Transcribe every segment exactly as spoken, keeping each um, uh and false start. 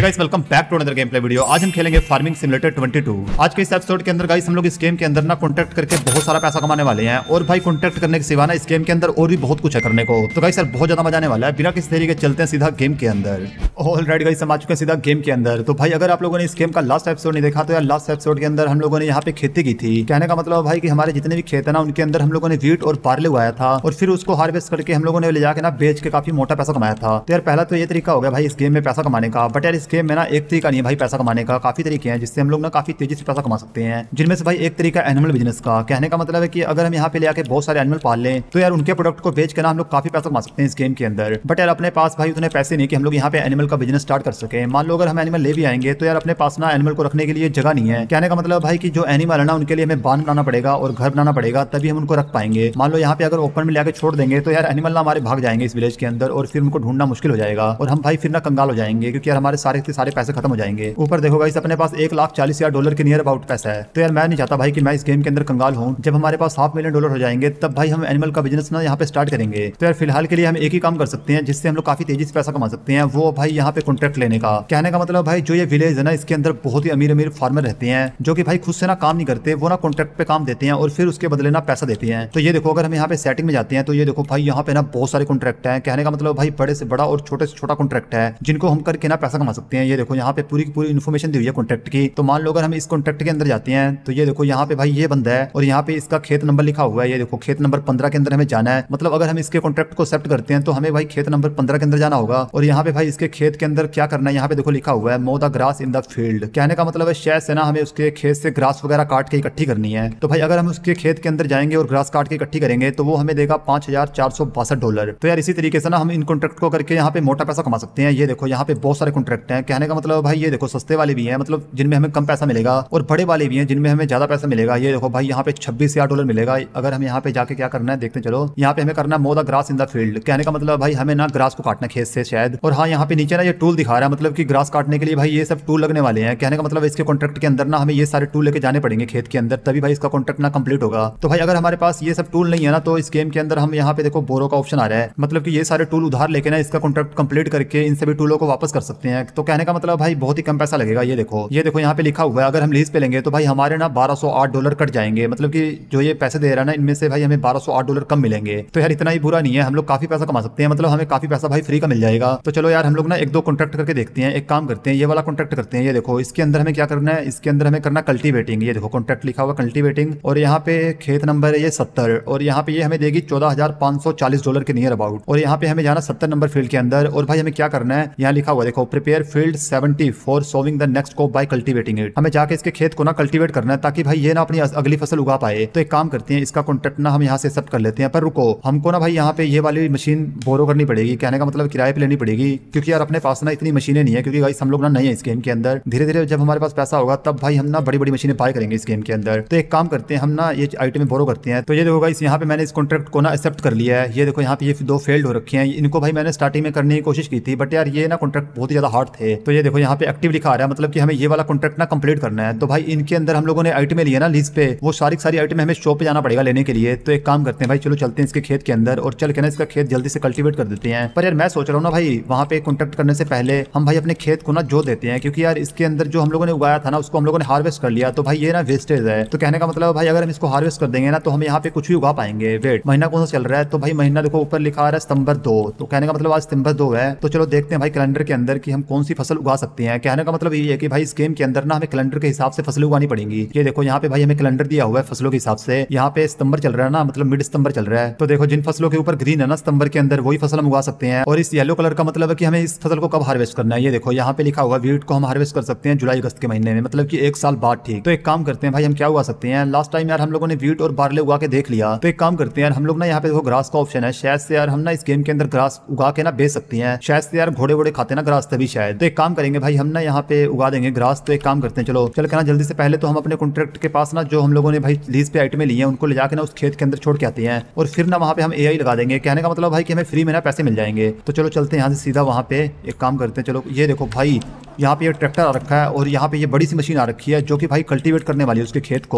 Guys welcome back to another game play video. आज हम खेलेंगे फार्मिंग सिमुलेटर बाईस। आज के इस एपिसोड के अंदर गाइस हम लोग इस गेम के अंदर ना कॉन्ट्रैक्ट करके बहुत सारा पैसा कमाने वाले हैं। और भाई कॉन्ट्रैक्ट करने के सिवा ना इस गेम के अंदर और भी बहुत कुछ है करने को। तो गाइस यार बहुत ज्यादा मजा आने वाला है। बिना किसी तरीके चलते हैं सीधा गेम के अंदर। ऑलराइट गाइस हम आ चुके हैं सीधा गेम के अंदर। तो भाई अगर आप लोगों ने इस गेम का लास्ट एपिसोड नहीं देखा तो यार लास्ट एपिसोड के अंदर हम लोगों ने यहाँ पे खेती की थी। कहने का मतलब भाई कि हमारे जितने भी खेत है ना उनके अंदर हम लोगों ने वीट और पार्ले उगाया था और फिर उसको हार्वेस्ट करके हम लोगों ने ले जाके ना बेच के काफी मोटा पैसा कमाया था। तो यार पहला तो ये तरीका हो गया भाई इस गेम में पैसा कमाने का। बट यार इस गेम में ना एक तरीका नहीं है भाई पैसा कमाने का, काफी तरीके हैं जिससे हम लोग ना काफी तेजी से पैसा कमा सकते हैं। जिनमें से भाई एक तरीका एनिमल बिजनेस का। कहने का मतलब है कि अगर हम यहाँ पे ले आके बहुत सारे एनिमल पाल लें तो यार उनके प्रोडक्ट को बेच के ना हम लोग काफी पैसा कमा सकते हैं इस गेम के अंदर। बट यार अपने पास भाई उतने पैसे नहीं कि हम लोग यहाँ पे एनिमल का बिजनेस स्टार्ट कर सके। मान लो अगर हम एनिमल ले भी आएंगे तो यार अपने पास ना एनिमल को रखने के लिए जगह नहीं है। कहने का मतलब भाई कि जो एनिमल है ना उनके लिए हमें बांध बनाना पड़ेगा और घर बनाना पड़ेगा तभी हम उनको रख पाएंगे। मान लो यहाँ पे अगर ओपन में ले आके छोड़ देंगे तो यार एनिमल ना हमारे भाग जाएंगे इस विलेज के अंदर और फिर उनको ढूंढना मुश्किल हो जाएगा और हम भाई फिर ना कंगाल हो जाएंगे क्योंकि यार हमारे सारे के सारे पैसे खत्म हो जाएंगे। ऊपर देखो गाइस अपने पास एक लाख चालीस हजार डॉलर के नियर अबाउट पैसा है। तो यार मैं नहीं चाहता भाई कि मैं इस गेम के अंदर कंगाल हूँ। जब हमारे पास हाफ मिलियन डॉलर हो जाएंगे तब भाई हम एनिमल का बिजनेस ना यहाँ पे स्टार्ट करेंगे। तो यार फिलहाल के लिए हम एक ही काम कर सकते हैं जिससे हम लोग काफी तेजी से पैसा कमा सकते हैं, वो भाई यहाँ पे कॉन्ट्रैक्ट लेने का। कहने का मतलब भाई जो ये विलेज है ना इसके अंदर बहुत ही अमीर अमीर फार्मर रहते हैं जो कि भाई खुद से ना काम नहीं करते, वो ना कॉन्ट्रैक्ट पे काम देते हैं और फिर उसके बदले ना पैसा देते हैं। तो ये देखो अगर हम यहाँ पे सेटिंग में जाते हैं तो ये देखो भाई यहाँ पे ना बहुत सारे कॉन्ट्रैक्ट है। कहने का मतलब भाई बड़े से बड़ा और छोटे से छोटा कॉन्ट्रैक्ट है जिनको हम करके ना पैसा कमा सकते हैं। ये देखो यहाँ पे पूरी की पूरी इन्फॉर्मेशन दी हुई है कॉन्ट्रैक्ट की। तो मान लो अगर हम इस कॉन्ट्रैक्ट के अंदर जाते हैं तो ये देखो यहाँ पे भाई ये बंदा है और यहाँ पे इसका खेत नंबर लिखा हुआ है। ये देखो खेत नंबर पंद्रह के अंदर हमें जाना है। मतलब अगर हम इसके कॉन्ट्रैक्ट को एक्सेप्ट करते हैं तो हमें भाई खेत नंबर पंद्रह के अंदर जाना होगा। और यहाँ पे भाई इसके खेत के अंदर क्या करना है यहाँ पे देखो लिखा हुआ है mow the grass in the field. कहने का मतलब है शायद से ना हमें उसके खेत से ग्रास वगैरह काट के इकट्ठी करनी है। तो भाई अगर हम उसके खेत के अंदर जाएंगे और ग्रास काट के इकट्ठी करेंगे तो वो हमें देगा पांच हजार चार सौ बासठ डॉलर। तो यार इसी तरीके से ना हम इन कॉन्ट्रैक्ट को करके यहाँ पे मोटा पैसा कमा सकते हैं। ये देखो यहाँ पे बहुत सारे कॉन्ट्रैक्ट हैं। कहने का मतलब भाई ये देखो सस्ते वाले भी हैं मतलब जिनमें हमें कम पैसा मिलेगा और बड़े वाले भी हैं जिनमें हमें ज्यादा पैसा मिलेगा। ये देखो भाई यहाँ पे छब्बीस हजार डॉलर मिलेगा। अगर हम यहाँ पे जाके क्या करना है देखते चलो। यहाँ पे हमें करना है mow the grass in the field. कहने का मतलब भाई हमें ना ग्रास को काटना खेत से शायद। और हाँ यहाँ पे नीचे ना ये टूल दिखा रहा है मतलब कि ग्रास काटने के लिए भाई ये सब टूल लगने वाले हैं। कहने का मतलब इसके कॉन्ट्रैक्ट के अंदर ना हमें ये सारे टूल लेके जाने पड़ेंगे खेत के अंदर तभी भाई इसका कॉन्ट्रैक्ट ना कंप्लीट होगा। तो भाई अगर हमारे पास ये सब टूल नहीं है ना तो इस गेम के अंदर हम यहाँ पे देखो बोरो का ऑप्शन आ रहा है। मतलब कि ये सारे टूल उधार लेके ना इसका कॉन्ट्रैक्ट कंप्लीट करके इन सभी टूलों को वापस कर सकते हैं। तो कहने का मतलब भाई बहुत ही कम पैसा लगेगा। ये देखो ये देखो यहाँ पे लिखा हुआ है अगर हम लीज पे लेंगे तो भाई हमारे ना बारह सौ आठ डॉलर कट जाएंगे। मतलब कि जो ये पैसे दे रहा है ना इनमें से भाई हमें बारह सौ आठ डॉलर कम मिलेंगे। तो यार इतना ही बुरा नहीं है, हम लोग काफी पैसा कमा सकते हैं। मतलब हमें काफी पैसा भाई फ्री का मिल जाएगा। तो चलो यार हम लोग ना एक दो कॉन्ट्रैक्ट करके देखते हैं। एक काम करते हैं ये वाला कॉन्ट्रैक्ट करते हैं। ये देखो इसके अंदर हमें क्या करना है, इसके अंदर हमें करना कल्टीवेटिंग। ये देखो कॉन्ट्रैक्ट लिखा हुआ कल्टीवेटिंग और यहाँ पे खेत नंबर है ये सत्तर और यहाँ पे ये हमें देगी चौदह हजार पांच सौ चालीस डॉलर के नियर अबाउट। और यहाँ पे हमें जाना सत्तर नंबर फील्ड के अंदर और भाई हमें क्या करना है यहाँ लिखा हुआ देखो prepare field seventy for sowing the next crop by cultivating it. हमें जाके इसके खेत को ना कल्टीवेट करना है ताकि भाई ये ना अपनी अगली फसल उगा पाए। तो एक काम करते हैं इसका कॉन्ट्रैक्ट ना हम यहाँ से एक्सेप्ट कर लेते हैं। पर रुको हमको ना भाई यहाँ पे ये वाली मशीन बोरो करनी पड़ेगी। कहने का मतलब किराए पे लेनी पड़ेगी क्योंकि यार अपने पास ना इतनी मशीनें नहीं है क्योंकि गाइस हम लोग ना नए हैं इस गेम के अंदर। धीरे धीरे जब हमारे पास पैसा होगा तब भाई हम ना बड़ी बड़ी मशीनें बाय करेंगे इस गेम के अंदर। तो एक काम करते हैं हम ना ये आइटम बोरो करते हैं। तो ये देखो गाइस यहाँ पे मैंने इस कॉन्ट्रैक्ट को ना एक्सेप्ट कर लिया है। ये देखो यहाँ पे ये दो फेल्ड हो रखे हैं। इनको भाई मैंने स्टार्टिंग में करने की कोशिश की थी बट यार ये ना कॉन्ट्रैक्ट बहुत ही ज्यादा हार्ड थे। तो ये देखो यहाँ पे एक्टिव लिखा आ रहा है मतलब कि हमें ये वाला कॉन्ट्रैक्ट ना कंप्लीट करना है। तो भाई इनके अंदर हम लोगों ने आइटमें लिए ना लीज पे, वो सारी सारी आइटम हमें शॉप पे जाना पड़ेगा लेने के लिए। तो एक काम करते हैं भाई चलो चलते हैं इसके खेत के अंदर और चल के ना इसका खेत जल्दी से कल्टीवेट कर देते हैं। पर यार मैं सोच रहा हूँ ना भाई वहाँ पे कॉन्ट्रैक्ट करने से पहले हम भाई अपने खेत को ना जो देते हैं क्योंकि यार इसके अंदर जो हम लोगों ने उगाया था ना उसको हम लोगों ने हार्वेस्ट कर लिया। तो भाई ये ना वेस्टेज है। तो कहने का मतलब भाई अगर हम इसको हार्वेस्ट कर देंगे ना तो हम यहाँ पे कुछ भी उगा पाएंगे। वेट महीना कौन सा चल रहा है? तो भाई महीना देखो ऊपर लिखा आ रहा है सितंबर दो। तो कहने का मतलब आज सितंबर दो है। तो चलो देखते हैं भाई कैलेंडर के अंदर कि हम कौन सी फसल उगा सकते हैं। कहने का मतलब ये है कि भाई इस गेम के अंदर ना हमें कैलेंडर के हिसाब से फसलें उगानी पड़ेंगी। ये देखो यहाँ पे भाई हमें कैलेंडर दिया हुआ है फसलों के हिसाब से। यहाँ पे सितंबर चल रहा है ना मतलब मिड सितंबर चल रहा है। तो देखो जिन फसलों के ऊपर ग्रीन है ना सितंबर के अंदर वही फसल हम उगा सकते हैं। और इस येलो कलर का मतलब है कि हमें इस फसल को कब हार्वेस्ट करना है। ये देखो यहाँ पे लिखा हुआ वीट को हम हार्वेस्ट कर सकते हैं जुलाई अगस्त के महीने में, मतलब कि एक साल बाद। ठीक तो एक काम करते हैं भाई हम क्या उगा सकते हैं। लास्ट टाइम यार हम लोगों ने वीट और बार्ले उगा के देख लिया। तो एक काम करते हैं यार हम लोग ना यहाँ पे देखो ग्रास का ऑप्शन है। शायद से यार हम ना इस गेम के अंदर ग्रास उगा के ना बेच सकते हैं। शायद से यार घोड़े वोड़े खाते ना ग्रास तभी शायद। तो एक काम करेंगे भाई हम ना यहाँ पे उगा देंगे ग्रास। तो एक काम करते हैं चलो चल के ना जल्दी से पहले तो हम अपने कॉन्ट्रैक्ट के पास ना जो हम लोगों ने भाई लीज पे आइटमें ली हैं उनको ले जाके ना उस खेत के अंदर छोड़ के आते हैं और फिर ना वहाँ पे हम एआई लगा देंगे। कहने का मतलब भाई कि हमें फ्री में ना पैसे मिल जाएंगे। तो चलो चलते हैं यहाँ से सीधा वहाँ पे। एक काम करते हैं चलो ये देखो भाई यहाँ पे ये ट्रैक्टर आ रखा है और यहाँ पे ये बड़ी सी मशीन आ रखी है जो कि भाई कल्टीवेट करने वाली है उसके खेत को।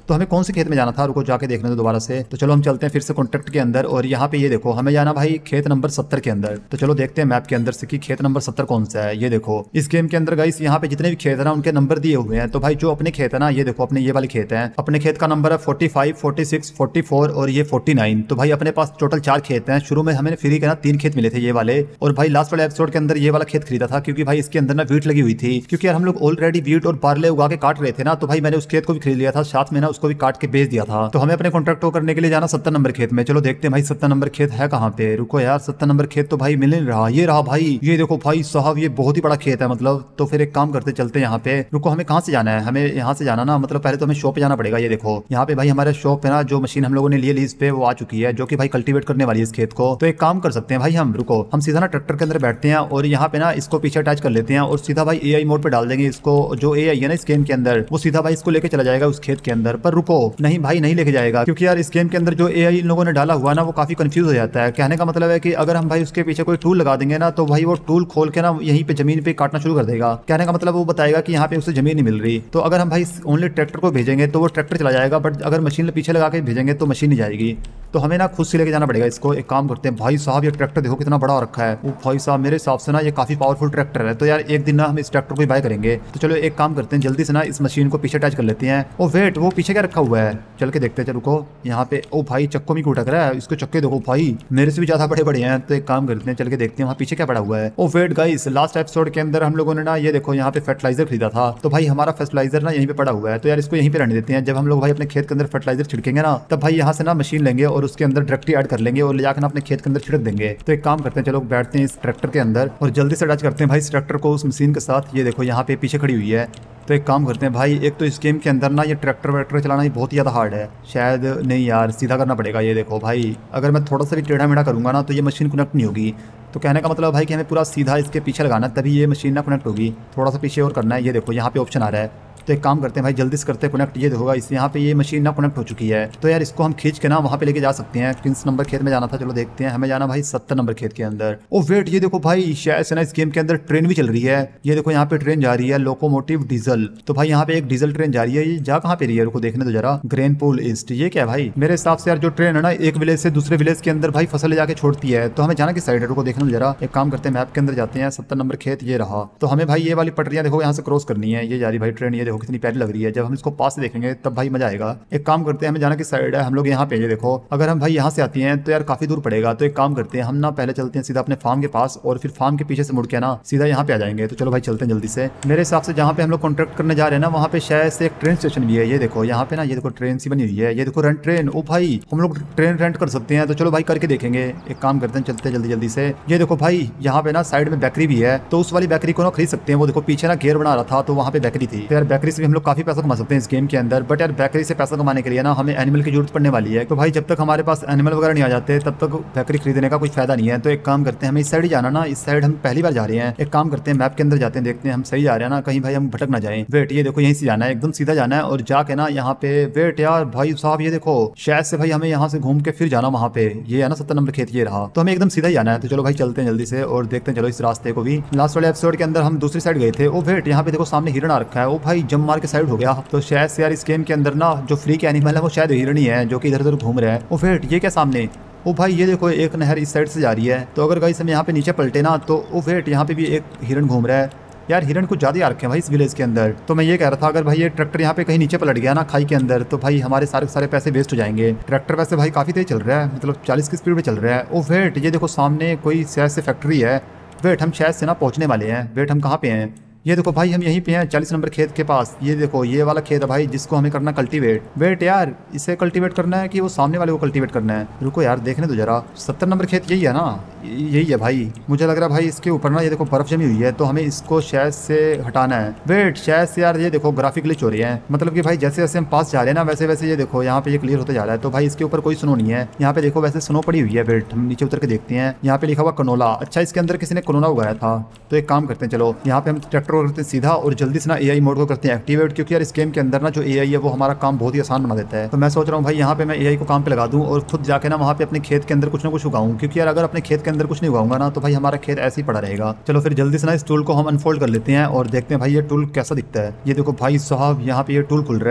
तो हमें कौन से खेत में जाना था, रुको जाके देखने दो दोबारा से। तो चलो हम चलते हैं फिर से कॉन्ट्रैक्ट के अंदर, और यहाँ पे ये देखो हमें जाना भाई खेत नंबर सत्तर के अंदर। तो चलो देखते हैं मैप के अंदर से कि खेत नंबर सत्तर कौन सा है। ये देखो इस गेम के अंदर गाइस यहाँ पे जितने भी खेत है ना उनके नंबर दिए हुए हैं। तो भाई जो अपने खेत है ना, ये देखो अपने ये वाले खेत हैं, अपने खेत का नंबर है forty five, forty six, forty four और ये फोर्टी नाइन। तो भाई अपने पास टोटल चार खेत हैं। शुरू में हमें फ्री के ना तीन खेत मिले थे ये वाले, और भाई लास्ट वाले एपिसोड के अंदर ये वाला खेत खरीदा था क्योंकि भाई इसके अंदर ना वीट लगी हुई थी, क्योंकि यार हम लोग ऑलरेडी वीट और बारले उगा के काट रहे थे ना। तो भाई मैंने उस खेत को भी खरीद लिया था, साथ में ना उसको भी काट के बेच दिया था। तो हमें अपने कॉन्ट्रैक्ट को करने के लिए जाना सत्तर नंबर खेत में। चलो देखते हैं भाई सत्तर नंबर खेत है कहाँ पे। रुको यार सत्तर नंबर खेत तो भाई मिल नहीं रहा। ये रहा भाई, ये देखो भाई साहब ये बहुत ही बड़ा खेत है मतलब। तो फिर एक काम करते चलते यहाँ पे। रुको हमें कहाँ से जाना है, हमें यहाँ से जाना ना, मतलब पहले तो हमें शॉप पे जाना पड़ेगा। ये देखो यहाँ पे भाई हमारे शॉप पे ना जो मशीन हम लोगों ने लिए लीज पे वो आ चुकी है, जो कि भाई कल्टीवेट करने वाली है इस खेत को। तो एक काम कर सकते हैं भाई हम, रुको हम सीधा ना ट्रैक्टर के अंदर बैठते हैं और यहाँ पे ना इसको पीछे अटैच कर लेते हैं और सीधा भाई एआई मोड पे डाल देंगे इसको। जो एआई है ना इस गेम के अंदर वो सीधा भाई इसको लेके चला जाएगा उस खेत के अंदर। पर रुको नहीं भाई नहीं लेके जाएगा, क्योंकि यार इस गेम के अंदर जो एआई इन लोगों ने डाला हुआ ना वो काफी कंफ्यूज हो जाता है। कहने का मतलब है कि अगर हम भाई उसके पीछे कोई टूल लगा देंगे ना तो भाई वो टूल खोल के ना यहीं पे जमीन पे काटना शुरू कर देगा। कहने का मतलब वो बताएगा कि यहाँ पे उसे जमीन नहीं मिल रही। तो अगर हम भाई ओनली ट्रैक्टर को भेजेंगे तो वो ट्रैक्टर चला जाएगा, बट अगर मशीन पीछे लगा के भेजेंगे तो मशीन नहीं जाएगी। तो हमें ना खुद से लेके जाना पड़ेगा इसको। एक काम करते हैं भाई साहब, ये ट्रैक्टर देखो कितना बड़ा रखा है। वो भाई साहब मेरे हिसाब से ना ये काफी पावरफुल ट्रैक्टर है। तो यार एक दिन ना हम इस ट्रैक्टर को बाय करेंगे। तो चलो एक काम करते हैं जल्दी से ना इस मशीन को पीछे अटैच कर लेते हैं। ओ वेट वो पीछे क्या रखा हुआ है, चल के देखते हैं। चलो रुको यहाँ पे, ओ भाई चक्कों में क्यों उठक रहा है, इसको चक्के देखो भाई मेरे से भी ज्यादा बड़े बड़े हैं। तो एक काम करते हैं चल के देखते हैं वहाँ पीछे क्या पड़ा हुआ है। Oh wait guys last episode के अंदर हम लोगों ने ना ये देखो यहाँ पे फर्टिलाइजर खरीदा था। तो भाई हमारा फर्टिलाइजर ना यहीं पे पड़ा हुआ है। तो यार इसको यहीं पे रहने देते हैं। जब हम लोग भाई अपने खेत के अंदर फर्टिलाइजर छिड़केंगे ना तब भाई यहाँ से ना मशीन लेंगे और उसके अंदर डायरेक्टली ऐड कर लेंगे और ले जाकर अपने खेत के अंदर छिड़क देंगे। तो एक काम करते हैं चलो बैठते हैं इस ट्रैक्टर के अंदर और जल्दी से अटैच करते हैं भाई इस ट्रैक्टर को उस मशीन के साथ। ये देखो यहाँ पे पीछे खड़ी हुई है। तो एक काम करते हैं भाई, एक तो इस गेम के अंदर ना ये ट्रैक्टर वैक्टर चलाना ही बहुत ही ज़्यादा हार्ड है। शायद नहीं यार सीधा करना पड़ेगा। ये देखो भाई अगर मैं थोड़ा सा भी टेढ़ा मेढ़ा करूँगा ना तो ये मशीन कनेक्ट नहीं होगी। तो कहने का मतलब भाई कि हमें पूरा सीधा इसके पीछे लगाना है तभी ये मशीन ना कनेक्ट होगी। थोड़ा सा पीछे और करना है। ये देखो यहाँ पे ऑप्शन आ रहा है। तो एक काम करते हैं भाई जल्दी से करते हैं कनेक्ट। ये देखोगा इस यहाँ पे ये मशीन ना कनेक्ट हो चुकी है। तो यार इसको हम खींच के ना वहाँ पे लेके जा सकते हैं। किस नंबर खेत में जाना था चलो देखते हैं। हमें जाना भाई सत्तर नंबर खेत के अंदर। ओ वेट ये देखो भाई शायद से ना इस गेम के अंदर ट्रेन भी चल रही है। ये देखो यहाँ पे ट्रेन जा रही है लोकोमोटिव डीजल। तो भाई यहाँ पे एक डीजल ट्रेन जा रही है। ये जा कहाँ पे रही है रुको देखने दो जरा। ग्रेन पूल ईस्ट, ये क्या है भाई? मेरे हिसाब से यार जो ट्रेन है ना एक विलेज से दूसरे विलेज के अंदर भाई फसल ले जाके छोड़ती है। तो हमें जाना किस साइड है रुको देखने दो जरा। एक काम करते हैं मैप के अंदर जाते हैं। सत्तर नंबर खेत ये रहा। तो हमें भाई ये वाली पटरियां देखो यहाँ से क्रॉस करनी है। ये जा रही भाई ट्रेन, ये देखो कितनी प्यारी लग रही है। जब हम इसको पास से देखेंगे तब भाई मजा आएगा। एक काम करते हैं हमें जाना किस साइड है। हम लोग यहाँ पे ये देखो अगर हम भाई यहाँ से आती हैं तो यार काफी दूर पड़ेगा। तो एक काम करते हैं हम ना पहले चलते हैं सीधा अपने फार्म के पास और फिर फार्म के पीछे से मुड़ के ना सीधा यहाँ पे आ जाएंगे। तो चलो भाई चलते हैं जल्दी से। मेरे हिसाब से जहाँ पे हम लोग कॉन्ट्रैक्ट करने जा रहे हैं ना वहाँ पे शायद से एक ट्रेन स्टेशन भी है। ये देखो यहाँ पे ना ये देखो ट्रेन सी बनी हुई है। ये देखो रेंट ट्रेन। ओ भाई हम लोग ट्रेन रेंट कर सकते हैं। तो चलो भाई करके देखेंगे। एक काम करते हैं चलते जल्दी जल्दी से। ये देखो भाई यहाँ पे ना साइड में बेकरी भी है। तो उस वाली बेकरी को ना खरीद सकते हैं। वो देखो पीछे ना घेर बना रहा था तो वहाँ पे बेकरी थी। तो यार बेकरी से भी हम लोग काफी पैसा कमा सकते हैं इस गेम के अंदर। बट यार बेकरी से पैसा कमाने के लिए ना हमें एनिमल की जरूरत पड़ने वाली है। तो भाई जब तक हमारे पास एनिमल वगैरह नहीं आ जाते तब तक बेकरी खरीदने का कोई फायदा नहीं है। तो एक काम करते हैं हमें इस साइड ही जाना ना। इस साइड हम पहली बार जा रहे हैं। एक काम करते हैं मैप के अंदर जाते हैं देखते हैं हम सही जा रहे हैं ना, कहीं भाई हम भटक ना जाएं। वेट ये देखो यहीं से जाना है, एकदम सीधा जाना है और जाके ना यहाँ पे वेट यार भाई साहब ये देखो शायद से भाई हमें यहाँ से घूम के फिर जाना वहाँ पे। ये है ना सत्तर नंबर खेत ये रहा। तो हमें एकदम सीधा ही जाना है। तो चलो भाई चलते हैं जल्दी से और देखते हैं चलो इस रास्ते को भी। लास्ट वाले एपिसोड के अंदर हम दूसरी साइड गए थे। ओ वेट यहाँ पे देखो सामने हिरण आ रखा है। ओ भाई जम मार के साइड हो गया। तो शायद से यार इस गेम के अंदर ना जो फ्री के एनिमल है वो शायद हिरणी है जो कि इधर उधर घूम रहा है। ओ वेट ये क्या सामने? ओ भाई ये देखो एक नहर इस साइड से जा रही है। तो अगर गाइस हम यहाँ पे नीचे पलटे ना तो ओ वेट यहाँ पे भी एक हिरण घूम रहा है। यार हिरण कुछ ज्यादा आ रखे हैं भाई इस विलेज के अंदर। तो मैं ये कह रहा था अगर भाई ये ट्रैक्टर यहाँ पे कहीं नीचे पलट गया ना खाई के अंदर तो भाई हमारे सारे सारे पैसे वेस्ट हो जाएंगे। ट्रैक्टर वैसे भाई काफी तेज चल रहा है, मतलब चालीस की स्पीड में चल रहा है। ओ वेट ये देखो सामने कोई शायद से फैक्ट्री है। वेट हम शायद से ना पहुंचने वाले हैं। वेट हम कहाँ पे हैं? ये देखो भाई हम यहीं पे हैं चालीस नंबर खेत के पास। ये देखो ये वाला खेत है भाई जिसको हमें करना कल्टीवेट। वेट यार इसे कल्टीवेट करना है कि वो सामने वाले को कल्टीवेट करना है? रुको यार देखने दो जरा। सत्तर नंबर खेत यही है ना? यही है भाई। मुझे लग रहा है भाई इसके ऊपर ना ये देखो बर्फ जमी हुई है तो हमें इसको शायद से हटाना है। वेट शायद से यार ये देखो ग्राफिक ग्लिच हो रही है। मतलब कि भाई जैसे जैसे हम पास जा रहे हैं ना वैसे वैसे ये देखो यहाँ पे ये क्लियर होता जा रहा है। तो भाई इसके ऊपर कोई स्नो नहीं है। यहाँ पे देखो वैसे स्नो पड़ी हुई है। वेट हम नीचे उतर के देखते हैं। यहाँ पे लिखा हुआ कनोला। अच्छा इसके अंदर किसी ने कनोला उगाया था। तो एक काम करते हैं चलो यहाँ पे हम ट्रैक्टर को करते हैं सीधा और जल्दी से ना एआई मोड को करते हैं एक्टिवेट। क्योंकि यार इस गेम के अंदर ना जो एआई है वो हमारा काम बहुत ही आसान बना देता है। तो मैं सोच रहा हूँ भाई यहाँ पे मैं एआई को काम पे लगा दूं और खुद जाके ना वहाँ पे अपने खेत के अंदर कुछ ना कुछ उगाऊं। क्योंकि यार अगर अपने खेत के अंदर कुछ नहीं उगाऊंगा ना तो भाई हमारा खेत ऐसे ही पड़ा रहेगा। चलो फिर जल्दी से ना इस टूल को हम अनफोल्ड कर लेते हैं और देखते हैं भाई ये टूल कैसा दिखता है। ये देखो भाई साहब यहाँ पे ये टूल खुल रहा है।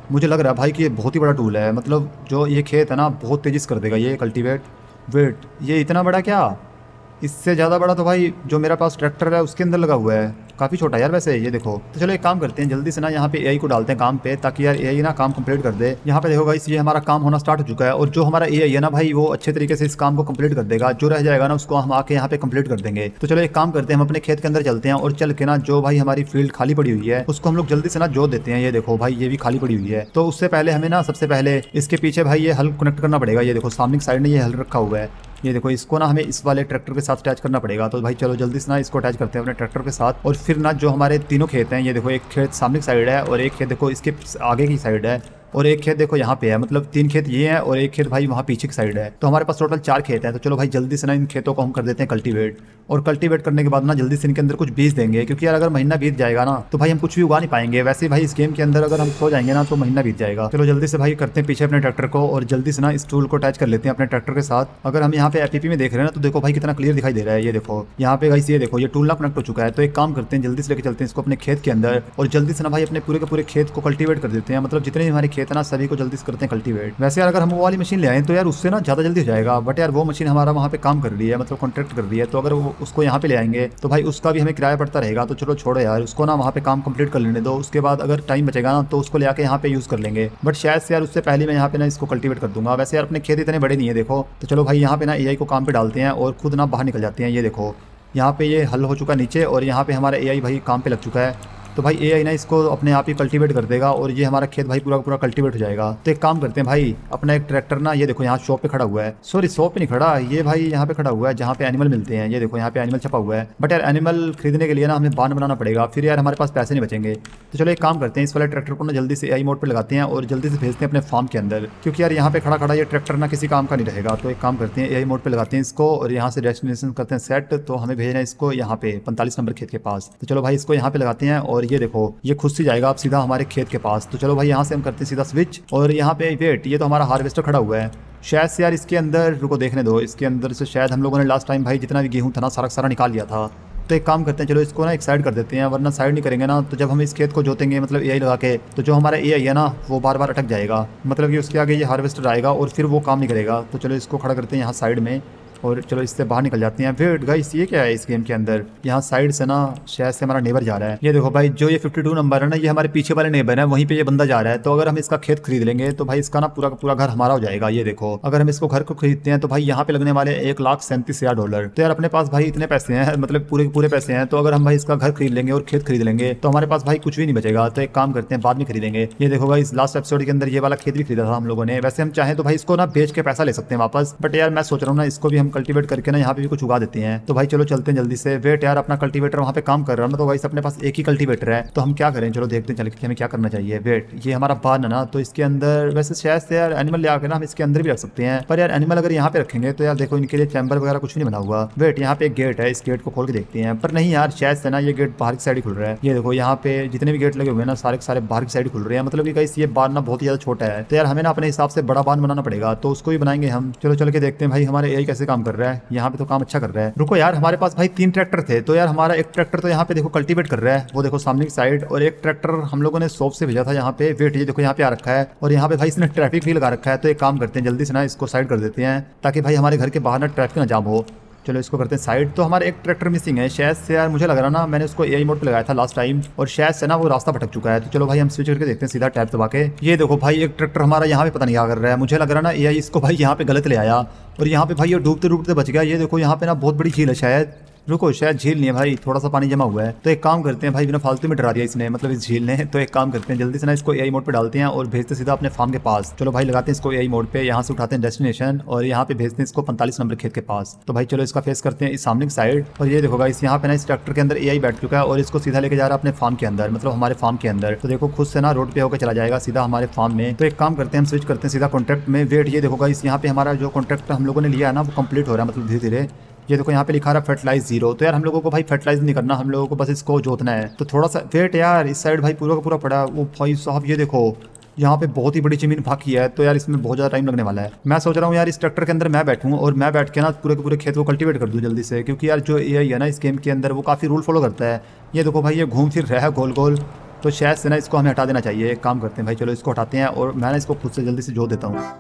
मुझे लग रहा है भाई कि ये बहुत ही बड़ा टूल है, मतलब जो ये खेत है ना बहुत तेजी से कर देगा ये कल्टीवेट। वेट, ये इतना बड़ा क्या? इससे ज़्यादा बड़ा तो भाई जो मेरे पास ट्रैक्टर है उसके अंदर लगा हुआ है, काफ़ी छोटा यार वैसे ये देखो। तो चलो एक काम करते हैं जल्दी से ना यहाँ पे एआई को डालते हैं काम पे, ताकि यार एआई ना काम कंप्लीट कर दे। यहाँ पे देखो गाइस ये हमारा काम होना स्टार्ट हो चुका है, और जो हमारा एआई है ना भाई वो अच्छे तरीके से इस काम को कंप्लीट कर देगा। जो रह जाएगा ना उसको हम आके यहाँ पे कंप्लीट कर देंगे। तो चलो एक काम करते हैं हम अपने खेत के अंदर चलते हैं, और चल के ना जो भाई हमारी फील्ड खाली पड़ी हुई है उसको हम लोग जल्दी से ना जोत देते हैं। ये देखो भाई ये भी खाली पड़ी हुई है, तो उससे पहले हमें ना सबसे पहले इसके पीछे भाई ये हल कनेक्ट करना पड़ेगा। ये देखो सामने की साइड में ये हल रखा हुआ है, ये देखो इसको ना हमें इस वाले ट्रैक्टर के साथ अटैच करना पड़ेगा। तो भाई चलो जल्दी से ना इसको अटैच करते हैं अपने ट्रैक्टर के साथ। और फिर ना जो हमारे तीनों खेत हैं, ये देखो एक खेत सामने की साइड है, और एक खेत देखो इसके आगे की साइड है, और एक खेत देखो यहाँ पे है, मतलब तीन खेत ये हैं और एक खेत भाई वहाँ पीछे की साइड है। तो हमारे पास टोटल चार खेत हैं। तो चलो भाई जल्दी से ना इन खेतों को हम कर देते हैं कल्टीवेट, और कल्टीवेट करने के बाद ना जल्दी से इनके अंदर कुछ बीज देंगे, क्योंकि यार अगर महीना बीत जाएगा ना तो भाई हम कुछ भी उगा नहीं पाएंगे। वैसे भाई इस गेम के अंदर अगर हम सो जाएंगे ना तो महीना बीत जाएगा। चलो जल्दी से भाई करते हैं पीछे अपने ट्रैक्टर को, और जल्दी से ना इस टूल को अटैच कर लेते हैं अपने ट्रैक्टर के साथ। अगर हम यहाँ पे एपीपी में देख रहे हैं ना तो देखो भाई कितना क्लियर दिखाई दे रहा है। ये देखो यहाँ पे गाइस ये देखो ये टूल ना कनेक्ट हो चुका है। तो एक काम करते हैं जल्दी से लेके चलते हैं इसको अपने खेत के अंदर, और जल्दी से ना भाई अपने पूरे के पूरे खेत को कल्टीवेट कर देते हैं। मतलब जितने हमारे खेत है ना सभी को जल्दी करते हैं कल्टीवेट। वैसे यार अगर हम वो वाली मशीन ले आए तो यार उससे ना ज़्यादा जल्दी हो जाएगा, बट यार वो मशीन हमारा वहाँ पे काम कर रही है, मतलब कॉन्ट्रैक्ट कर रही है। तो अगर वो उसको यहाँ पे ले आएंगे तो भाई उसका भी हमें किराया पड़ता रहेगा। तो चलो छोड़ो यार, उसको ना वहाँ पे काम कंप्लीट कर लेने दो, उसके बाद अगर टाइम बचेगा ना तो उसको ले आके यहाँ पे यूज़ कर लेंगे। बट शायद से यार उससे पहले मैं यहाँ पे ना इसको कल्टीवेट कर दूंगा। वैसे यार अपने खेत इतने बड़े नहीं है देखो। तो चलो भाई यहाँ पे ना एआई को काम पे डालते हैं और खुद ना बाहर निकल जाते हैं। ये देखो यहाँ पे ये हल हो चुका नीचे, और यहाँ पे हमारा एआई भाई काम पे लग चुका है। तो भाई एआई ना इसको अपने आप ही कल्टीवेट कर देगा, और ये हमारा खेत भाई पूरा पूरा कल्टीवेट हो जाएगा। तो एक काम करते हैं भाई अपना एक ट्रैक्टर ना ये देखो यहाँ शॉप पे खड़ा हुआ है, सॉरी शॉप पे नहीं खड़ा, ये भाई यहाँ पे खड़ा हुआ है जहाँ पे एनिमल मिलते हैं। ये देखो यहाँ पे एनिमल छपा हुआ है, बट यार एनिमल खरीदने के लिए ना हमें बांध बनाना पड़ेगा, फिर यार हमारे पास पैसे नहीं बचेंगे। तो चलो एक काम करते हैं इस वाले ट्रैक्टर को ना जल्दी से एआई मोड पर लगाते हैं, और जल्दी से भेजते हैं अपने फार्म के अंदर, क्योंकि यार यहाँ पे खड़ा खड़ा ये ट्रैक्टर ना किसी काम का नहीं रहेगा। तो एक काम करते हैं एआई मोड पर लगाते हैं इसको, और यहाँ से डेस्टिनेशन करते हैं सेट। तो हमें भेजना है इसको यहाँ पे पैंतालीस नंबर खेत के पास। तो चलो भाई इसको यहाँ पे लगाते हैं, और ये देखो ये खुद से जाएगा आप सीधा हमारे खेत के पास। तो चलो भाई यहाँ से हम करते हैं सीधा स्विच, और यहाँ पे वेट ये तो हमारा हार्वेस्टर खड़ा हुआ है। शायद से यार इसके अंदर रुको देखने दो, इसके अंदर से शायद हम लोगों ने लास्ट टाइम भाई जितना भी गेहूँ था ना सारा सारा निकाल लिया था। तो एक काम करते हैं चलो इसको ना एक साइड कर देते हैं, वरना साइड नहीं करेंगे ना तो जब हम इस खेत को जोतेंगे मतलब एआई लगा के, तो जो हमारा एआई है ना वो बार बार अटक जाएगा, मतलब कि उसके आगे ये हार्वेस्टर आएगा और फिर वो काम नहीं करेगा। तो चलो इसको खड़ा करते हैं यहाँ साइड में, और चलो इससे बाहर निकल जाते हैं। वेट गाइस ये क्या है इस गेम के अंदर, यहाँ साइड से ना शायद से हमारा नेबर जा रहा है। ये देखो भाई जो ये बावन नंबर है ना ये हमारे पीछे वाले नेबर है, वहीं पे ये बंदा जा रहा है। तो अगर हम इसका खेत खरीद लेंगे तो भाई इसका ना पूरा का पूरा घर हमारा हो जाएगा। ये देखो अगर हम इसको घर को खरीदते हैं तो भाई यहाँ पे लगने वाले एक लाख सैंतीस हजार डॉलर। तो यार अपने पास भाई इतने पैसे हैं, मतलब पूरे पूरे पैसे हैं। तो अगर हम भाई इसका घर खरीद लेंगे और खेत खरीद लेंगे तो हमारे पास भाई कुछ भी नहीं बचेगा। तो एक काम करते हैं बाद में खरीदेंगे। ये देखो भाई इस लास्ट एपिसोड के अंदर ये वाला खेत भी खरीदा था हम लोगों ने। वैसे हम चाहें तो भाई इसको ना बेच के पैसा ले सकते हैं वापस, बट यार मैं सोच रहा हूँ ना इसको भी हम कल्टीवेट करके ना यहाँ पे भी कुछ उगा देते हैं। तो भाई चलो चलते हैं जल्दी से। वेट यार अपना कल्टीवेटर वहाँ पे काम कर रहा है ना, तो भाई अपने पास एक ही कल्टीवेटर है, तो हम क्या करें चलो देखते हैं चल के हमें क्या करना चाहिए। वेट ये हमारा बार है ना, तो इसके अंदर वैसे शायद से यार एनिमल ले आकर ना हम इसके अंदर भी रख सकते हैं, पर यार एनिमल अगर यहाँ पे रखेंगे तो यार देखो इनके लिए चैम्बर वगैरह कुछ नहीं बना हुआ। वेट यहाँ पे एक गेट है, इस गेट को खोल के देखते हैं, पर नहीं यार शायद से ना ये गेट बाहर की साइड ही खुल रहा है। ये देखो यहाँ पे जितने भी गेट लगे हुए हैं ना सारे सारे बाहर की साइड खुल रहे हैं, मतलब कि गाइस ये बार ना बहुत ही ज्यादा छोटा है। तो यार हमें ना अपने हिसाब से बड़ा बांध बनाना पड़ेगा, तो उसको भी बनाएंगे हम। चलो चल के देखते हैं भाई हमारे एआई कैसे काम कर रहा है। यहाँ पे तो काम अच्छा कर रहा है। रुको यार हमारे पास भाई तीन ट्रैक्टर थे, तो यार हमारा एक ट्रैक्टर तो यहाँ पे देखो कल्टीवेट कर रहा है, वो देखो सामने की साइड, और एक ट्रैक्टर हम लोगों ने शॉप से भेजा था यहाँ पे। वेट ये देखो यहाँ पे आ रखा है, और यहाँ पे भाई इसने ट्रैफिक भी लगा रखा है। तो एक काम करते हैं जल्दी से ना इसको साइड कर देते हैं, ताकि भाई हमारे घर के बाहर ना ट्रैफिक ना जाम हो। चलो इसको करते हैं साइड। तो हमारा एक ट्रैक्टर मिसिंग है शायद से यार, मुझे लग रहा ना मैंने उसको एआई मोड पे लगाया था लास्ट टाइम, और शायद से ना वो रास्ता भटक चुका है। तो चलो भाई हम स्विच करके देखते हैं सीधा टैब दबा के। ये देखो भाई एक ट्रैक्टर हमारा यहाँ पे पता नहीं क्या कर रहा है, मुझे लग रहा ना एआई इसको भाई यहाँ पे गलत ले आया, और यहाँ पे भाई ये डूबते डूबते बच गया। ये देखो यहाँ पे ना बहुत बड़ी झील है शायद, रुको शायद झील नहीं है भाई, थोड़ा सा पानी जमा हुआ है। तो एक काम करते हैं भाई बिना फालतू में डरा दिया इसने, मतलब इस झील ने। तो एक काम करते हैं जल्दी से ना इसको एआई मोड पे डालते हैं और भेजते सीधा अपने फार्म के पास। चलो भाई लगाते हैं इसको एआई मोड पे, यहाँ से उठाते हैं डेस्टिनेशन और यहाँ पे भेजते हैं इसको पैंतालीस नंबर खेत के पास। तो भाई चलो इसका फेस करते हैं इस सामने की साइड, और ये देखो गाइस यहाँ पे ना इस ट्रैक्टर के अंदर एआई बैठ चुका है और इसको सीधा लेके जा रहा है अपने फार्म के अंदर, मतलब हमारे फार्म के अंदर। तो देखो खुद से ना रोड पे होकर चला जाएगा सीधा हमारे फार्म में। तो एक काम करते हैं हम स्विच करते हैं सीधा कॉन्ट्रैक्ट में। वेट ये देखो गाइस यहाँ पे हमारा जो कॉन्ट्रैक्ट हम लोगों ने लिया है ना वो कंप्लीट हो रहा है, मतलब धीरे धीरे। ये देखो यहाँ पे लिखा रहा है फर्टिलाइज जीरो। तो यार हम लोगों को भाई फर्टिलाइज नहीं करना, हम लोगों को बस इसको जोतना है। तो थोड़ा सा वेट यार इस साइड भाई पूरा का पूरा पड़ा है। वो भाई साहब ये देखो यहाँ पे बहुत ही बड़ी जमीन बाकी है, तो यार इसमें बहुत ज़्यादा टाइम लगने वाला है। मैं सोच रहा हूँ यार इस ट्रैक्टर के अंदर मैं बैठूँ और मैं बैठ के ना पूरे के पूरे खेत को कल्टीवेट कर दूँ जल्दी से, क्योंकि यार जो एआई है ना इस गेम के अंदर वो काफ़ी रूल फॉलो करता है। ये देखो भाई ये घूम फिर रहा है गोल गोल, तो शायद से ना इसको हमें हटा देना चाहिए। एक काम करते हैं भाई, चलो इसको हटाते हैं और मैं ना इसको खुद से जल्दी से जोड़ देता हूँ।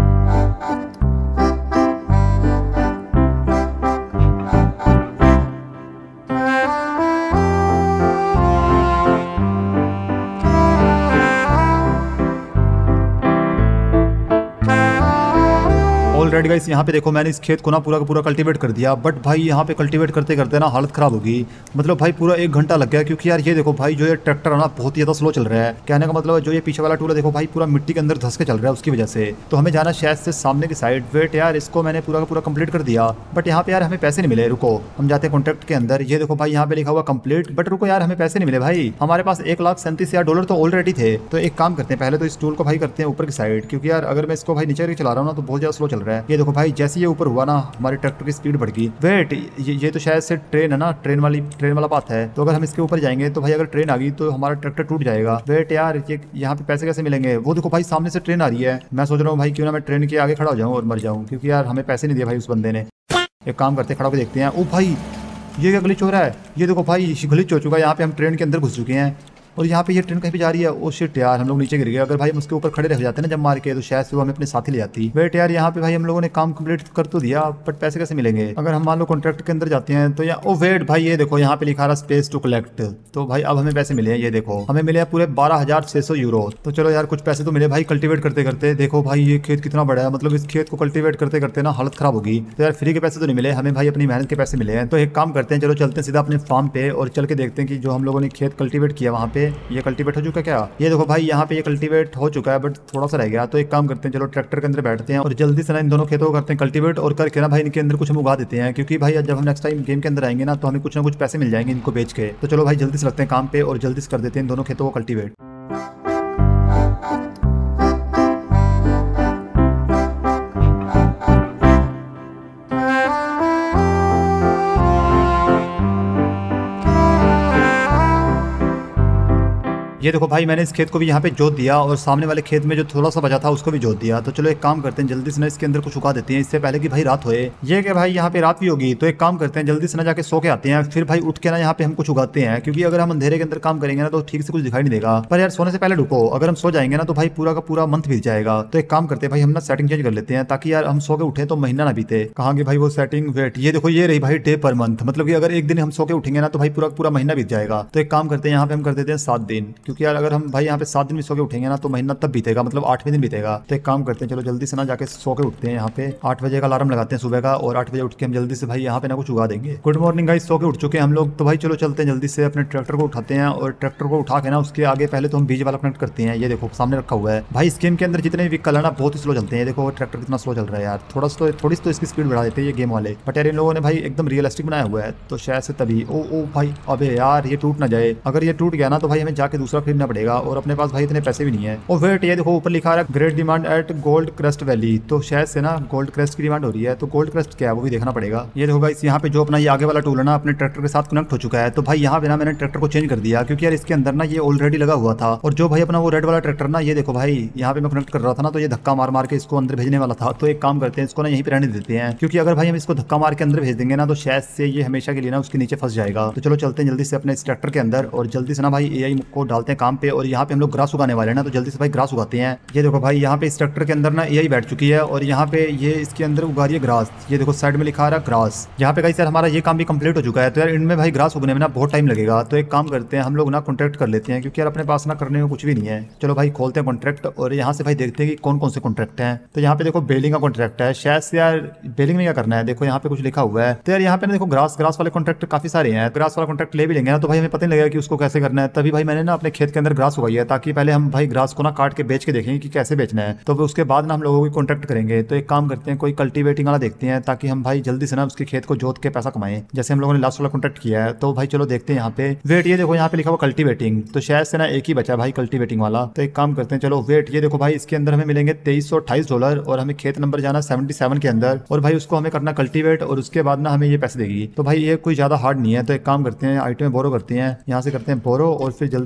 ऑलरेडी गाइस यहाँ पे देखो मैंने इस खेत को ना पूरा का पूरा कल्टीवेट कर दिया, बट भाई यहाँ पे कल्टीवेट करते करते ना हालत खराब होगी। मतलब भाई पूरा एक घंटा लग गया, क्योंकि यार ये देखो भाई जो ये ट्रैक्टर है ना बहुत ही ज्यादा स्लो चल रहा है। कहने का मतलब जो ये पीछे वाला टूल है देखो भाई पूरा मिट्टी के अंदर धस के चल रहा है उसकी वजह से। तो हमें जाना शायद से सामने की साइड। वेट यार, इसको मैंने पूरा का पूरा कंप्लीट कर दिया, बट यहाँ पे यार हमें पैसे नहीं मिले। रुको हम जाते हैं कॉन्ट्रैक्ट के अंदर। ये देखो भाई यहाँ पे लिखा हुआ कंप्लीट, बट रुको यार हमें पैसे नहीं मिले भाई। हमारे पास एक लाख सैंतीस हजार डॉलर तो ऑलरेडी थे। तो एक काम करते हैं, पहले तो इस टूल को भाई करते हैं ऊपर की साइड, क्योंकि यार अगर मैं इसको भाई नीचे चला रहा हूँ ना तो बहुत ज्यादा स्लो चल रहा है। ये देखो भाई जैसे ये ऊपर हुआ ना हमारे ट्रैक्टर की स्पीड बढ़ गई। वेट ये, ये तो शायद से ट्रेन है ना, ट्रेन वाली ट्रेन वाला बात है। तो अगर हम इसके ऊपर जाएंगे तो भाई अगर ट्रेन आ गई तो हमारा ट्रैक्टर टूट जाएगा। वेट यार ये यहाँ पे पैसे कैसे मिलेंगे? वो देखो भाई सामने से ट्रेन आ रही है। मैं सोच रहा हूँ भाई क्यों ना मैं ट्रेन के आगे खड़ा हो जाऊँ और मर जाऊँ, क्योंकि यार हमें पैसे नहीं दिए भाई उस बंदे ने। एक काम करते खड़ा होकर देखते हैं। ओ भाई ये क्या ग्लिच हो रहा है? ये देखो भाई ग्लिच हो चुका है। यहाँ पे हम ट्रेन के अंदर घुस चुके हैं और यहाँ पे ये ट्रेन कहीं पे जा रही है। ओ शिट यार हम लोग नीचे गिर गए। अगर भाई हम उसके ऊपर खड़े रह जाते ना जब मार के, तो शायद से वो हमें अपने साथ ही ले जाती। वेट यार यहाँ पे भाई हम लोगों ने काम कंप्लीट कर तो दिया, बट पैसे कैसे मिलेंगे? अगर हम मान लो कॉन्ट्रैक्ट के अंदर जाते हैं तो यहाँ ओ वेट भाई ये देखो यहाँ पे लिखा रहा स्पेस टू कलेक्ट। तो भाई अब हमें पैसे मिले हैं। ये देखो हमें मिले हैं पूरे बारह हजार छह सौ यूरो। तो चलो यार कुछ पैसे तो मिले भाई कल्टीवेट करते करते। देखो भाई ये खेत कितना बड़ा है, मतलब इस खेत को कल्टीवेट करते करते ना हालत खराब होगी। तो यार फ्री के पैसे तो नहीं मिले हमें भाई, अपनी मेहनत के पैसे मिले हैं। तो एक काम करते हैं, चलो चलते हैं सीधा अपने फार्म पे और चल के देखते हैं कि जो हम लोगों ने खेत कल्टीवेट किया वहाँ पे ये कल्टीवेट हो चुका क्या? ये देखो भाई यहाँ पे ये कल्टीवेट हो चुका है, बट थोड़ा सा रह गया। तो एक काम करते हैं, चलो ट्रैक्टर के अंदर बैठते हैं और जल्दी से ना इन दोनों खेतों को करते हैं कल्टीवेट, और करके ना भाई इनके अंदर कुछ हम उगा देते हैं, क्योंकि भाई जब हम नेक्स्ट टाइम गेम के अंदर आएंगे ना तो हमें कुछ ना कुछ पैसे मिल जाएंगे इनको बेच के। तो चलो भाई जल्दी से लगते हैं काम पे और जल्दी से कर देते हैं इन दोनों खेतों को कल्टीवेट। ये देखो भाई मैंने इस खेत को भी यहाँ पे जोत दिया और सामने वाले खेत में जो थोड़ा सा बचा था उसको भी जोत दिया। तो चलो एक काम करते हैं, जल्दी से ना इसके अंदर कुछ उगा देते हैं इससे पहले कि भाई रात होए। ये कि भाई यहाँ पे रात भी होगी, तो एक काम करते हैं जल्दी से ना जाके सो के आते हैं, फिर भाई उठ के ना यहाँ पे हम कुछ उगाते हैं, क्योंकि अगर हम अंधेरे के अंदर काम करेंगे ना तो ठीक से कुछ दिखाई नहीं देगा। पर यार सोने से पहले रुको, अगर हम सो जाएंगे ना तो भाई पूरा का पूरा मंथ बीत जाएगा। तो एक काम करते हैं भाई हम ना सेटिंग चेंज कर लेते हैं, ताकि यार हम सो के उठे तो महीना ना बीते। कहाँ की भाई वो सेटिंग? वेट ये देखो ये रही भाई डे पर मंथ, मतलब कि अगर एक दिन हम सो के उठेंगे ना तो भाई पूरा पूरा महीना बीत जाएगा। तो एक काम करते हैं यहाँ पे हम कर देते हैं सात दिन, क्योंकि यार अगर हम भाई यहाँ पे सात दिन भी सो के उठेंगे ना तो महीना तब बीतेगा, मतलब आठवें दिन बीतेगा। तो एक काम करते हैं, चलो जल्दी से ना जाके सो के उठते हैं। यहाँ पे आठ बजे का अलार्म लगाते हैं सुबह का, और आठ बजे उठ के हम जल्दी से भाई यहाँ पे ना कुछ उगा देंगे। गुड मॉर्निंग गाइस, सो के उठ चुके हैं हम लोग। तो भाई चलो चलते हैं जल्दी से अपने ट्रैक्टर को उठाते हैं, और ट्रैक्टर को उठा के ना उसके आगे पहले तो हम बीज वाला कनेक्ट करते हैं। ये देखो सामने रखा हुआ है भाई। इस गेम के अंदर जितने भी व्हीकल है ना बहुत ही स्लो चलते हैं। देखो ट्रैक्टर कितना स्लो चल रहा है यार, थोड़ा सा थोड़ी सी तो इसकी स्पीड बढ़ा देते हैं ये गेम वाले, बट यार इन लोगों ने भाई एकदम रियलिस्टिक बनाया हुआ है, तो शायद से तभी। ओ ओ भाई अबे यार ये टूट ना जाए, अगर ये टूट गया ना तो भाई हमें जाके दूसरा खरीदना पड़ेगा, और अपने पास भाई इतने पैसे भी नहीं है। और वेट ये देखो ऊपर लिखा है great demand at Gold Crest Valley, तो शायद से ना गोल्ड क्रेस्ट की डिमांड हो रही है। तो गोल्ड क्रेस्ट क्या है वो भी देखना पड़ेगा। ये देखो गाइस यहाँ पे जो अपना ये आगे वाला टूल है ना अपने ट्रैक्टर के साथ कनेक्ट हो चुका है। तो भाई यहाँ पे ना मैंने ट्रैक्टर को चेंज कर दिया, क्योंकि यार इसके अंदर ना ये ऑलरेडी लगा हुआ था। और जो भाई अपना वो रेड वाला ट्रैक्टर ना, ये देखो भाई यहाँ पे मैं कनेक्ट कर रहा था ना तो ये धक्का मार मार के इसको अंदर भेजने वाला था। तो एक काम करते हैं इसको ना यहीं पे रहने देते हैं, क्योंकि अगर भाई हम इसको धक्का मार के अंदर भेज देंगे ना तो शायद से ये हमेशा के लिए ना उसके नीचे फंस जाएगा। तो चलो चलते हैं जल्दी से अपने इस ट्रैक्टर के अंदर, और जल्दी से ना भाई एआई को डालते हैं काम पे। और यहाँ पे हम लोग ग्रास उगाने वाले हैं ना, तो जल्दी से भाई ग्रास उगाते हैं। ये देखो भाई यहाँ पे इस ट्रैक्टर के अंदर ना एआई बैठ चुकी है, और यहाँ पे ये इसके अंदर उगा रही है ग्रास। ये देखो साइड में लिखा रहा ग्रास। यहाँ पे गाइस यार हमारा ये काम भी कंप्लीट हो चुका है। तो यार इनमें भाई ग्रास उगने में ना बहुत टाइम लगेगा। तो एक काम करते हैं हम लोग ना कॉन्ट्रैक्ट कर लेते हैं, क्योंकि यार अपने पास ना करने में कुछ भी नहीं है। चलो भाई खोलते हैं कॉन्ट्रैक्ट, और यहाँ से भाई देखते हैं कि कौन कौन से कॉन्ट्रैक्ट हैं। तो यहाँ पे देखो बेलिंग का कॉन्ट्रैक्ट है, शायद से यार बेलिंग में क्या करना है, देखो यहाँ पे कुछ लिखा हुआ है। तो यार यहाँ पे ना देखो ग्रास ग्रास वाले कॉन्ट्रैक्ट काफी सारे हैं। ग्रास वाला कॉन्ट्रैक्ट ले भी लेंगे ना तो भाई हमें पता नहीं लगेगा कि उसको कैसे करना है। तभी भाई मैंने ना अपने खेत के अंदर ग्रास उगाई है, ताकि पहले हम भाई ग्रास को ना काट के बेच के देखेंगे कि कैसे बेचना है, तो उसके बाद ना हम लोगों को कॉन्ट्रैक्ट करेंगे। तो एक काम करते हैं कोई कल्टीवेटिंग वाला देखते हैं, ताकि हम भाई जल्दी से ना उसके खेत को जोत के पैसा कमाएं, जैसे हम लोगों ने लास्ट वाला कॉन्ट्रैक्ट किया है। तो भाई चलो देखते हैं यहाँ पे। वेट ये देखो यहाँ पे लिखा हुआ कल्टीवेटिंग, तो शायद से ना एक ही बचा भाई कल्टीवेटिंग वाला। तो एक काम करते हैं, चलो वेट ये देखो भाई इसके अंदर हमें मिलेंगे तेईस सौ अट्ठाईस डॉलर, और हमें खेत नंबर जाना सेवेंटी सेवन के अंदर, और भाई उसको हमें करना कल्टीवेट, और उसके बाद ना हमें ये पैसे देगी। तो भाई ये कोई ज्यादा हार्ड नहीं है। तो एक काम करते हैं आइटम बोरो करते हैं, यहाँ से करते हैं बोरो, और फिर जल्दी से देखते हैं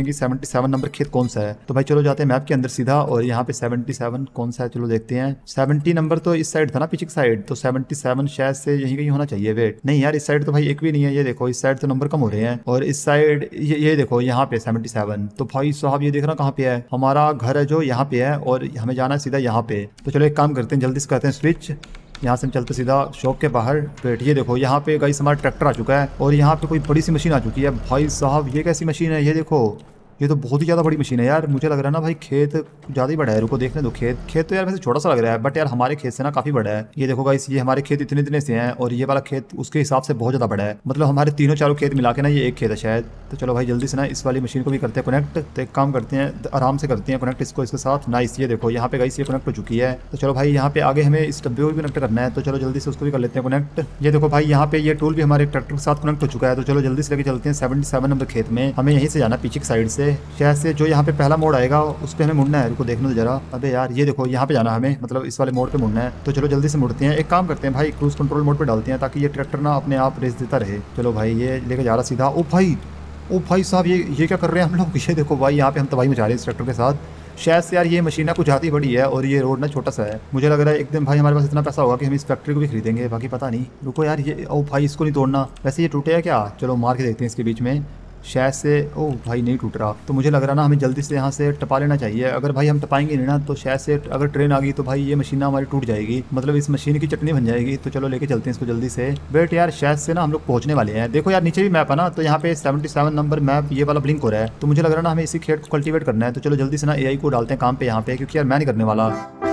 कि सेवेंटी सेवन नंबर खेत कौन सा है। तो भाई चलो जाते हैं मैप के अंदर सीधा और यहाँ पे सेवेंटी सेवन कौन सा है चलो देखते हैं। सेवेंटी नंबर तो इस साइड था ना, पीछे की साइड, तो सेवेंटी सेवन शायद से यहीं कहीं होना चाहिए। वेट नहीं यार, इस साइड तो भाई एक भी नहीं है। ये देखो इस साइड तो नंबर कम हो रहे हैं और इस साइड ये, ये देखो यहाँ पे सेवेंटी सेवन। तो भाई साहब ये देखना कहाँ पे है, हमारा घर है जो यहाँ पे है और हमें जाना है सीधा यहाँ पे। तो चलो एक काम करते हैं, जल्दी से करते हैं स्विच, यहाँ से हम चलते सीधा शॉप के बाहर। वेट ये देखो यहाँ पे गाइस हमारा ट्रैक्टर आ चुका है और यहाँ पे कोई बड़ी सी मशीन आ चुकी है। भाई साहब ये कैसी मशीन है, ये देखो ये तो बहुत ही ज़्यादा बड़ी मशीन है यार। मुझे लग रहा है ना भाई खेत ज़्यादा ही बड़ा है। रुको देखने दो खेत, खेत तो यार वैसे छोटा सा लग रहा है बट यार हमारे खेत से ना काफ़ी बड़ा है। ये देखो गाइस ये हमारे खेत इतने इतने से हैं और ये वाला खेत उसके हिसाब से बहुत ज़्यादा बड़ा है। मतलब हमारे तीनों चारों खेत मिला के ना ये एक खेत है शायद। तो चलो भाई जल्दी से ना इस वाली मशीन को भी करते हैं कनेक्ट। तो एक काम करते हैं, आराम से करते हैं कनेक्ट इसको इसके साथ। नाइस, ये देखो यहाँ पे गाइस ये कनेक्ट हो चुकी है। तो चलो भाई यहाँ पे आगे हमें इस डब्बे को भी कनेक्ट करना है, तो चलो जल्दी से उसको भी कर लेते हैं कनेक्ट। ये देखो भाई यहाँ पे ये टूल भी हमारे ट्रैक्टर के साथ कनेक्ट हो चुका है। तो चलो जल्दी से लेके चलते हैं सेवेंटी सेवन नंबर खेत में। हमें यहीं से जाना पीछे की साइड से, शायद से जो यहाँ पे पहला मोड़ आएगा उस पे हमें मुड़ना है। रुको देखने दो जरा। अबे यार ये देखो यहाँ पे जाना हमें, मतलब इस वाले मोड़ पे मुड़ना है। तो चलो जल्दी से मुड़ते हैं। एक काम करते हैं भाई क्रूज कंट्रोल मोड पे डालते हैं ताकि ये ट्रैक्टर ना अपने आप रेस देता रहे। चलो भाई ये लेके जा रहा सीधा। ओ भाई ओ भाई साहब ये ये क्या कर रहे हैं हम लोग। ये देखो भाई यहाँ पे हम तबाही मचा रहे हैं इस ट्रैक्टर के साथ। शायद से यार ये मशीन ना कुछ ज़्यादा ही बड़ी है और ये रोड ना छोटा सा है। मुझे लग रहा है एकदम भाई हमारे पास इतना पैसा होगा कि हम इस फैक्ट्री को भी खरीदेंगे, बाकी पता नहीं। रुको यार ये ओ भाई इसको नहीं तोड़ना, वैसे ये टूटे है क्या, चलो मार के देखते हैं इसके बीच में। शायद से ओ भाई नहीं टूट रहा। तो मुझे लग रहा ना हमें जल्दी से यहाँ से टपा लेना चाहिए। अगर भाई हम टपाएंगे नहीं ना तो शायद से अगर ट्रेन आ गई तो भाई ये मशीन ना हमारी टूट जाएगी, मतलब इस मशीन की चटनी बन जाएगी। तो चलो लेके चलते हैं इसको जल्दी से। वेट यार शायद से ना हम लोग पहुंचने वाले हैं। देखो यार नीचे भी मैप है ना, तो यहाँ पे सेवेंटी सेवन नंबर मैप ये वाला ब्लिंक हो रहा है। तो मुझे लग रहा है ना हमें इसी खेत को कल्टीवेट करना है। तो चलो जल्दी से ना ए आई को डालते हैं काम पे यहाँ पे, क्योंकि यार मैं नहीं करने वाला।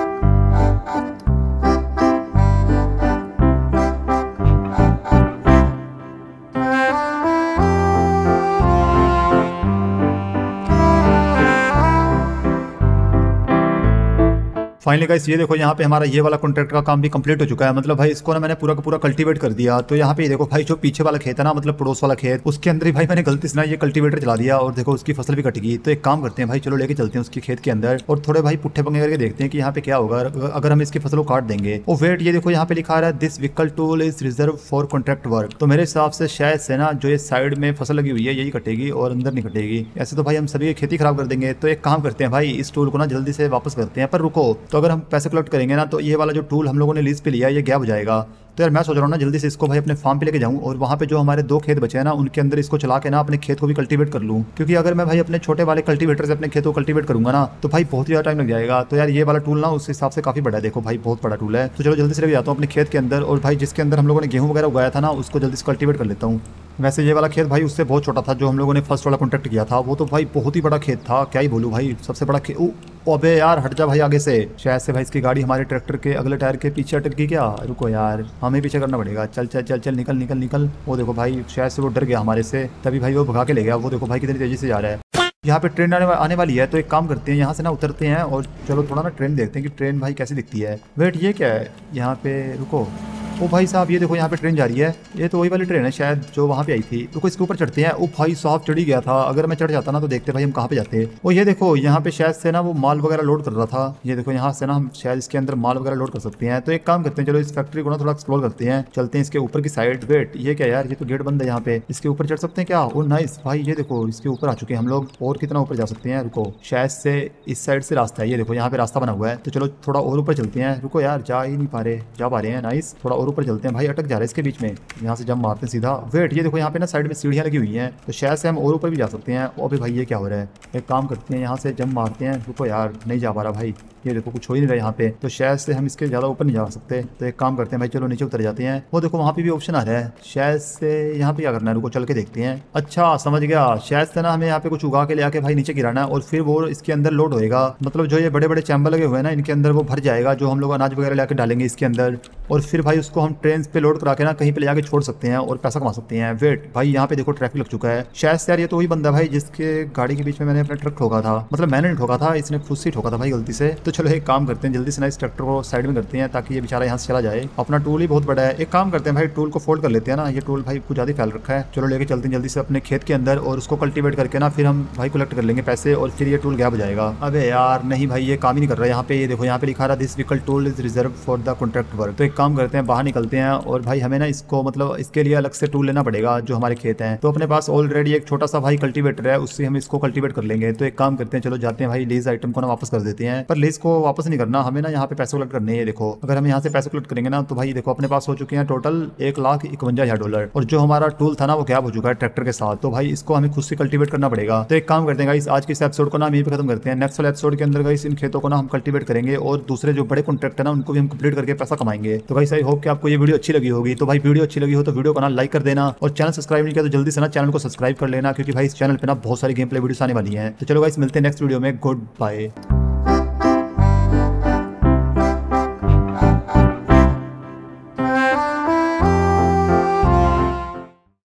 फाइनली गाइस ये देखो यहाँ पे हमारा ये वाला कॉन्ट्रैक्ट का काम भी कंप्लीट हो चुका है। मतलब भाई इसको ना मैंने पूरा का पूरा कल्टीवेट कर दिया। तो यहाँ पे ये देखो भाई जो पीछे वाला खेत है ना, मतलब पड़ोस वाला खेत, उसके अंदर ही भाई मैंने गलती से ना ये कल्टीवेटर चला दिया और देखो उसकी फसल भी कट गई। तो एक काम करते हैं भाई चलो लेके चलते हैं उसके खेत के अंदर और थोड़े भाई पुट्ठे पंगे करके देखते हैं कि यहाँ पे क्या होगा अगर हम इसकी फसल को काट देंगे। और वेट ये देखो यहाँ पे लिखा रहा है this vehicle tool is reserve for contract work. तो मेरे हिसाब से शायद से ना जो ये साइड में फसल लगी हुई है यही कटेगी और अंदर नहीं कटेगी। ऐसे तो भाई हम सभी खेती खराब कर देंगे। तो एक काम करते हैं भाई इस टूल को ना जल्दी से वापस करते हैं। पर रुको, तो अगर हम पैसे कलेक्ट करेंगे ना तो ये वाला जो टूल हम लोगों ने लीज पे लिया है ये गैप हो जाएगा। तो यार मैं सोच रहा हूँ ना जल्दी से इसको भाई अपने फार्म पे लेके जाऊँ और वहाँ पे जो हमारे दो खेत बचे हैं ना उनके अंदर इसको चला के ना अपने खेत को भी कल्टीवेट कर लूँ। क्योंकि अगर मैं भाई अपने छोटे वाले कल्टीवेटर से अपने खेत को कल्टीवेट करूंगा ना तो भाई बहुत ही ज़्यादा टाइम लग जाएगा। तो यार ये वाला टूल ना उस हिसाब से काफी बड़ा है। देखो भाई बहुत बड़ा टूल है। तो चलो जल्दी से लेके जाता हूँ अपने खेत के अंदर और भाई जिसके अंदर हम लोगों ने गेहूँ वगैरह उगाया था ना उसको जल्दी से कल्टीवेट कर लेता हूँ। वैसे ये वाला खेत भाई उससे बहुत छोटा था जो हम लोगों ने फर्स्ट वाला कॉन्ट्रैक्ट किया था, वो तो भाई बहुत ही बड़ा खेत था। क्या ही बोलूँ भाई, सबसे बड़ा खेत। अबे यार हट जा भाई आगे से। शायद से भाई इसकी गाड़ी हमारे ट्रैक्टर के अगले टायर के पीछे अटक गई क्या। रुको यार हमें पीछे करना पड़ेगा। चल चल चल चल निकल निकल निकल। वो देखो भाई शायद से वो डर गया हमारे से, तभी भाई वो भगा के ले गया। वो देखो भाई कितनी तेजी से जा रहा है। यहाँ पे ट्रेन आने, आने वाली है। तो एक काम करते हैं यहाँ से ना उतरते हैं और चलो थोड़ा ना ट्रेन देखते हैं कि ट्रेन भाई कैसी दिखती है। वेट ये क्या है यहाँ पे, रुको। ओ भाई साहब ये देखो यहाँ पे ट्रेन जा रही है। ये तो वही वाली ट्रेन है शायद जो वहाँ पे आई थी। रुको इसके ऊपर चढ़ते हैं। ओ भाई साहब चढ़ ही गया था। अगर मैं चढ़ जाता ना तो देखते भाई हम कहाँ पे जाते। ओ ये देखो यहाँ पे शायद से ना वो माल वगैरह लोड कर रहा था। ये देखो यहाँ से ना हम शायद इसके अंदर माल वगैरह लोड कर सकते हैं। तो एक काम करते हैं चलो इस फैक्ट्री को ना थोड़ा एक्सप्लोर करते हैं। चलते हैं इसके ऊपर की साइड। वेट ये क्या यार, ये तो गेट बंद है यहाँ पे। इसके ऊपर चढ़ सकते हैं क्या। ओ नाइस भाई ये देखो इसके ऊपर आ चुके हैं हम लोग। और कितना ऊपर जा सकते हैं। रुको शायद से इस साइड से रास्ता है। ये देखो यहाँ पे रास्ता बना हुआ है। तो चलो थोड़ा और ऊपर चलते हैं। रुको यार जा ही नहीं पा रहे, जा पा रहे हैं। नाइस, थोड़ा और ऊपर चलते हैं भाई, अटक जा रहा है इसके बीच में। यहाँ से जंप मारते हैं सीधा। वेट ये देखो यहाँ पे ना साइड में सीढ़ियाँ लगी हुई हैं, तो शायद से हम और ऊपर भी जा सकते हैं। ओ अभी भाई ये क्या हो रहा है। एक काम करते हैं यहाँ से जंप मारते हैं। रुको यार नहीं जा पा रहा भाई, ये देखो कुछ हो ही नहीं रहा यहाँ पे। तो शायद से हम इसके ज़्यादा ऊपर नहीं जा सकते। तो एक काम करते हैं भाई चलो नीचे उतर जाते हैं। वो देखो वहाँ पे भी ऑप्शन आ रहा है। शायद से यहाँ पे क्या करना है, रुको चल के देखते हैं। अच्छा समझ गया, शायद से ना हमें यहाँ पे कुछ उगा के ले आके भाई नीचे गिराना है और फिर वो इसके अंदर लोड होएगा। मतलब जो ये बड़े बड़े चैम्बर लगे हुए हैं ना इनके अंदर वो भर जाएगा, जो हम लोग अनाज वगैरह लाके डालेंगे इसके अंदर। और फिर भाई उसको हम ट्रेन पे लोड करा के ना कहीं पे ले जाके छोड़ सकते हैं और पैसा कमा सकते हैं। वेट भाई यहाँ पे देखो ट्रैफिक लग चुका है। शायद से यार ये तो वही बंदा भाई जिसके गाड़ी के बीच में मैंने अपना ट्रक ठोका था। मतलब मैंने नहीं ठोका था, इसने खुद से ठोका था भाई गलती से। तो चलो एक काम करते हैं जल्दी से ना इस ट्रैक्टर को साइड में करते हैं ताकि ये बेचारा यहाँ से चला जाए। अपना टूल ही बहुत बड़ा है। एक काम करते हैं भाई टूल को फोल्ड कर लेते हैं ना, ये टूल भाई कुछ ज्यादा फैल रखा है। चलो लेके चलते हैं जल्दी से अपने खेत के अंदर और उसको कल्टीवेट करके ना फिर हम भाई कलेक्ट कर लेंगे पैसे और फिर ये टूल गैप हो जाएगा। अबे यार नहीं भाई ये काम ही नहीं कर रहा है। यहाँ पे ये देखो यहाँ पे लिखा रहा this vehicle tool is reserve for the contract work. तो एक काम करते हैं बाहर बाहर निकलते हैं और भाई हमें ना इसको मतलब इसके लिए अलग से टूल लेना पड़ेगा जो हमारे खेत हैं। तो अपने पास ऑलरेडी एक छोटा सा भाई कल्टीवेटर है, उससे हम इसको कल्टीवेट कर लेंगे। तो एक काम करते हैं, चलो जाते हैं भाई लीज आइटम को ना वापस कर देते हैं। पर लीज को वापस नहीं करना, हमें ना यहाँ पे पैसे कलेक्ट करने हैं। देखो अगर हम यहाँ से पैसे कलेक्ट करेंगे ना तो भाई देखो अपने पास हो चुके हैं टोटल एक लाख इक्वंजा हजार डॉलर। और जो हमारा टूल था ना वो गैप हो चुका है ट्रैक्टर के साथ। तो भाई इसको हमें खुद से कल्टीवेट करना पड़ेगा। तो एक काम करते हैं गाइस, आज के इस एपिसोड को ना हम यहीं पे खत्म करते हैं। नेक्स्ट वाले एपिसोड के अंदर गाइस इन खेतों को ना हम कल्टीवेट करेंगे और दूसरे जो बड़े कॉन्ट्रैक्ट है ना उनको भी हम कंप्लीट करके पैसा कमाएंगे। तो गाइस आई होप कि आपको ये वीडियो अच्छी लगी होगी। तो भाई वीडियो अच्छी लगी हो तो वीडियो को ना लाइक कर देना और चैनल सब्सक्राइब नहीं किया तो जल्दी से ना चैनल को सब्सक्राइब कर लेना, क्योंकि भाई इस चैनल पे ना बहुत सारी गेम प्ले वीडियोस आने वाली हैं। तो चलो गाइस मिलते हैं नेक्स्ट वीडियो में। Good bye.